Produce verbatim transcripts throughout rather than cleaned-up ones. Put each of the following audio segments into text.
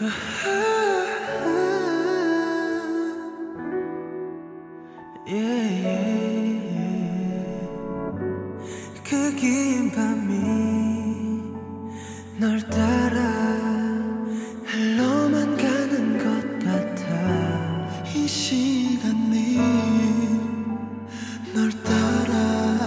yeah, yeah. 그 긴 밤이 널 따라 흘러만 가는 것 같아. 이 시간이 널 따라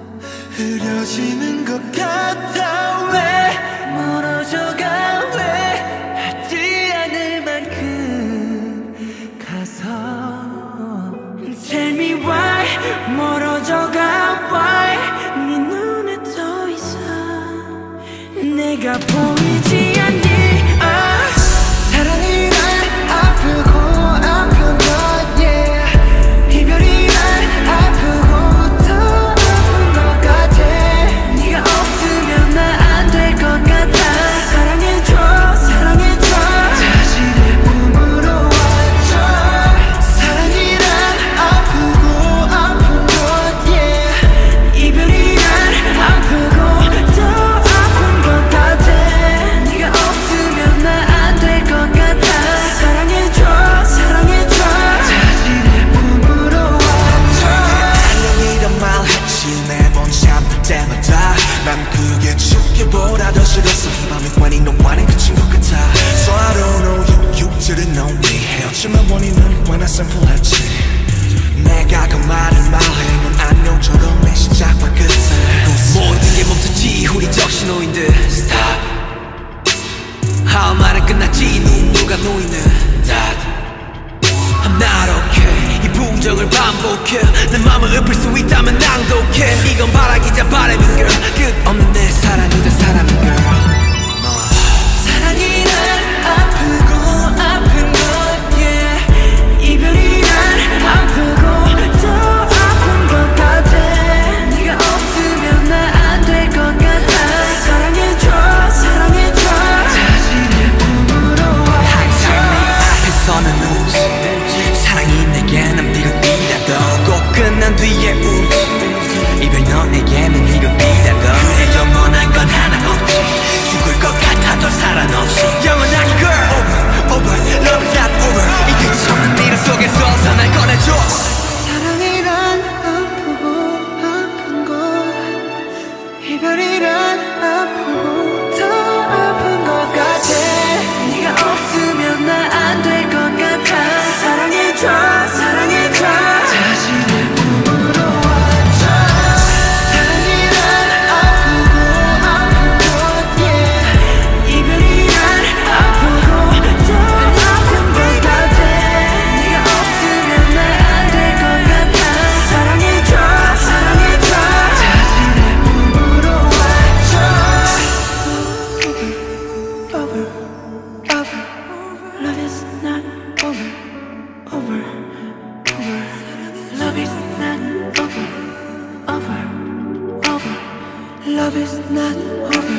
흐려지는 것 같아. 왜 멀어져가 왜 하지 않을 만큼 가서 Tell me why 멀어져가 why 네 눈에 더 이상 내가 보이지 않니. 아, 사랑이란 아프고 아픈 것 yeah. 이별이란 아프고 더 아픈 것 같아. 네가 없으면 나 안 될 것 같아. 사랑해줘 사랑해줘 자신의 품으로 와줘. 사랑이란 아프고 아픈 것 yeah. 이별이란 아프고 더 아픈 것 같아. 네가 없으면 나 안 될 것 같아. 사랑해줘 사랑해줘 자신의 품으로 와줘. 안녕 이런 말 했지 매번 잠들 때마다. 난 그게 죽기보다 더 싫었어. 이 밤이 괜히 너와는 그친 것 같아. So I don't know you, you didn't know me. 헤어짐의 원인은 꽤나 심플했지. 내가 그 말을 말해 넌 안녕처럼 내 시작과 끝에 모든 게 멈췄지. 후리적 신호인들 Stop. 할 말은 끝났지. 누군가 놓이는 That I'm not okay. 이 부정을 반복해. 내 맘을 읊을 수 있다면 낭독해. 이건 바라기자 바람인 girl. 끝없는 내 사랑이던 사람인 girl. 사랑이란 아프고 아픈 것 yeah. 이별이란 아프고 더 아픈 것 같아. 네가 없으면 나 안 될 것 같아. 사랑해줘 사랑해줘 자신의 품으로 항상 와줘. 네 앞에서는 웃지. 사랑이 내겐 비극이라도 꼭 끝난 뒤에 웃지. 이별 너에게는 이별이라도 그래 영원한 건 하나 없지. 죽을 것 같아도 사랑 없이 영원하게 girl. Over, over, love not over. 이 끝이 없는 미래 속에서 날 꺼내줘. 사랑이란 아프고 아픈 것 이별이란 아프고 더 아픈 것 같아. 네가 없으면 나 안 될 것 같아. 사랑해줘 사랑해줘 자신의 품으로 와줘. 사랑이란 아프고 아픈 것 yeah. 이별이란 아프고 더 아픈 것 같아. 네가 없으면 나 안 될 것 같아. 사랑해줘 사랑해줘 자신의 품으로 와줘. Over, over, love is not over, over, over. Love is not over, over, over. Love is not over.